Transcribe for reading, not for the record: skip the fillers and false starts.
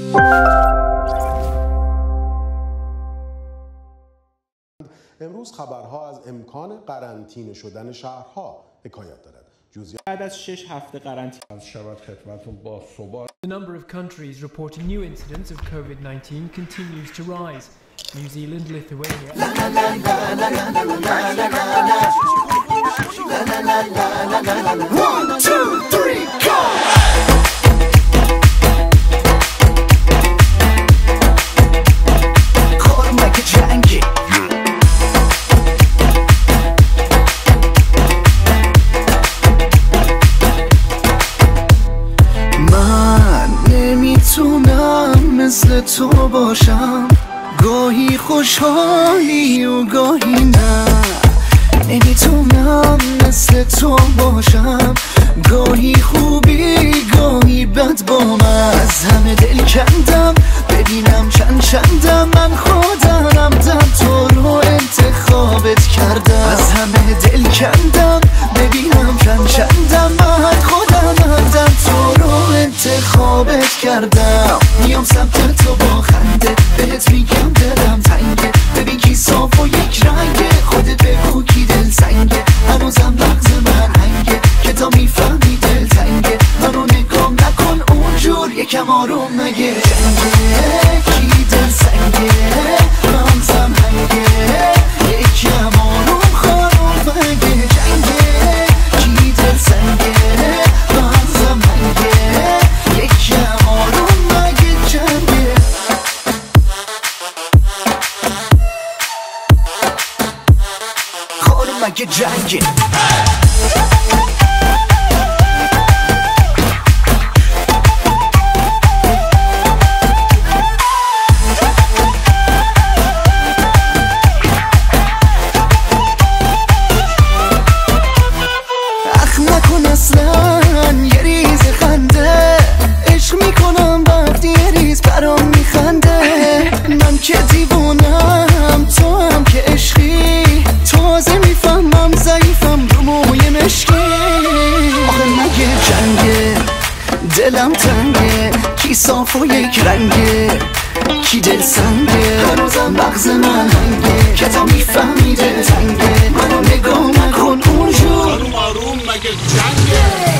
امروز خبرها از امکان قرنطینه شدن شهرها حکایت دارد. بعد از 6 هفته قرنطینه شود خدمتتون با ثبات. The number of countries reporting new incidents of COVID-19 continues to rise. New Zealand, Lithuania. One, two, three, go! Kormak جنگی من نمیتونم مثل تو باشم، گاهی خوشحالی و گاهی نه. نمیتونم مثل تو باشم، گاهی خوبی گاهی بد با من. از همه دل کندم ببینم چندم، من خودم تو رو انتخابت کردم. از همه دل کندم ببینم چندم، من خودم تو رو انتخابت کردم. میام سمت تو با خنده، بهت میگم دلم تنگه. ببین کی صاف و یک رنگه، خودت بگو کی دل سنگه. هنوزم لغز من هنگه که تا میفهمی دل تنگه. منو نگام نکن اونجور، یکم آروم مگه جنگه. کی دل سنگه مغزم هنگه، یکم آروم خانم مگه جنگه. کی دل سنگه مغزم هنگه، یکم آروم مگه جنگه. خانم مگه جنگه. که دیوونم تو هم که عشقی، تازه میفهمم ضعیفم رو موی مشکی. آخه مگه جنگه دلم تنگه، کی صاف و یک رنگه کی دل سنگه. هنوزم مغز من هنگه که تا میفهمی دل تنگه. منو نگاه نکن اونجور، آروم مگه جنگه.